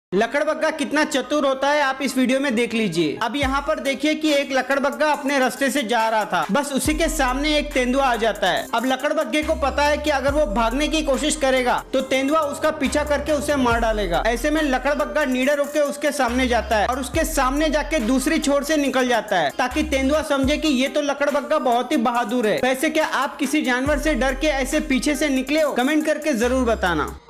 लकड़बग्गा कितना चतुर होता है आप इस वीडियो में देख लीजिए। अब यहाँ पर देखिए कि एक लकड़बग्गा अपने रास्ते से जा रहा था, बस उसी के सामने एक तेंदुआ आ जाता है। अब लकड़बग्गे को पता है कि अगर वो भागने की कोशिश करेगा तो तेंदुआ उसका पीछा करके उसे मार डालेगा। ऐसे में लकड़बग्गा निडर होकर उसके सामने जाता है और उसके सामने जाके दूसरी छोर से निकल जाता है ताकि तेंदुआ समझे कि ये तो लकड़बग्गा बहुत ही बहादुर है। वैसे क्या आप किसी जानवर से डर के ऐसे पीछे से निकले हो? कमेंट करके जरूर बताना।